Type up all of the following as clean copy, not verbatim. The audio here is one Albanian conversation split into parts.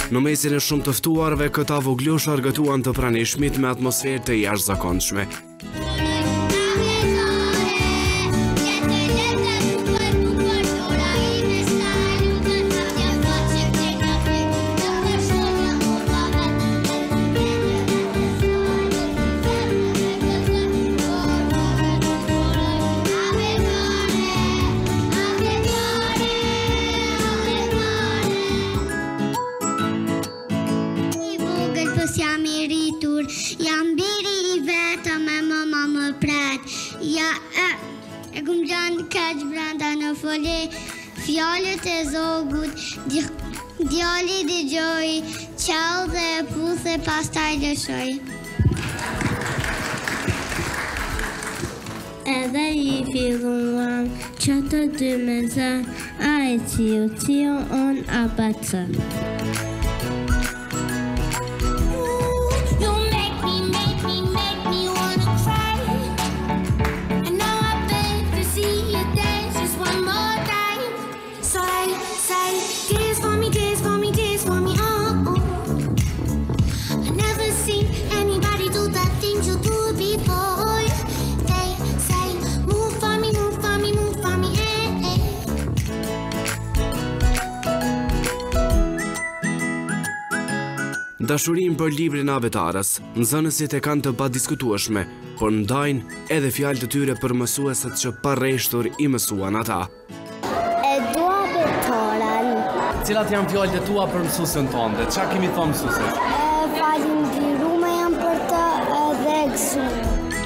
Në mesin e shumë të ftuarve, këta voglush argëtuan të pranishmit me atmosferë të jashtëzakonshme. Jam biri I vetëm e mama më pret. E kum gjanë kaq brenda në foli, fjalët e zogut, djali dëgjoj, qell dhe e puthe pastaj lëshoj. Edhe I filluan që të dy me zë, a e cio on ABC. Dashurim për librin avetarës, nxënësit e kanë të padiskutueshme, por ndajnë edhe fjalë të tyre për mësueset që pa rreshtur I mësuan ata. E dua avetarën. Cilat janë fjalët e tua për mësuesen tënde? Çfarë kemi thënë mësuesit? Falenderume jam për të edhe gëzuar.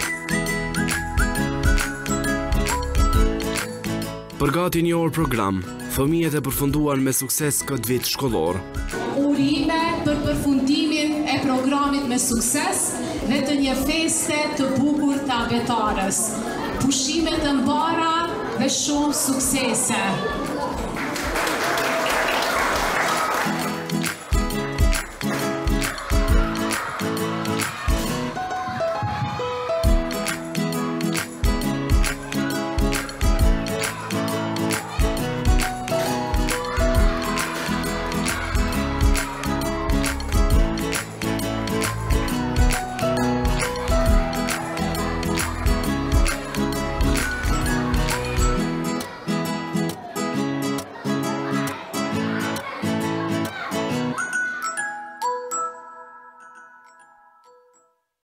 Për gati një orë program, fëmijët e përfunduan me sukses këtë vit shkollor. Urime për përfundimin e programit me sukses dhe të një feste të bukur të avetarës. Pushime të mbara dhe shumë suksese.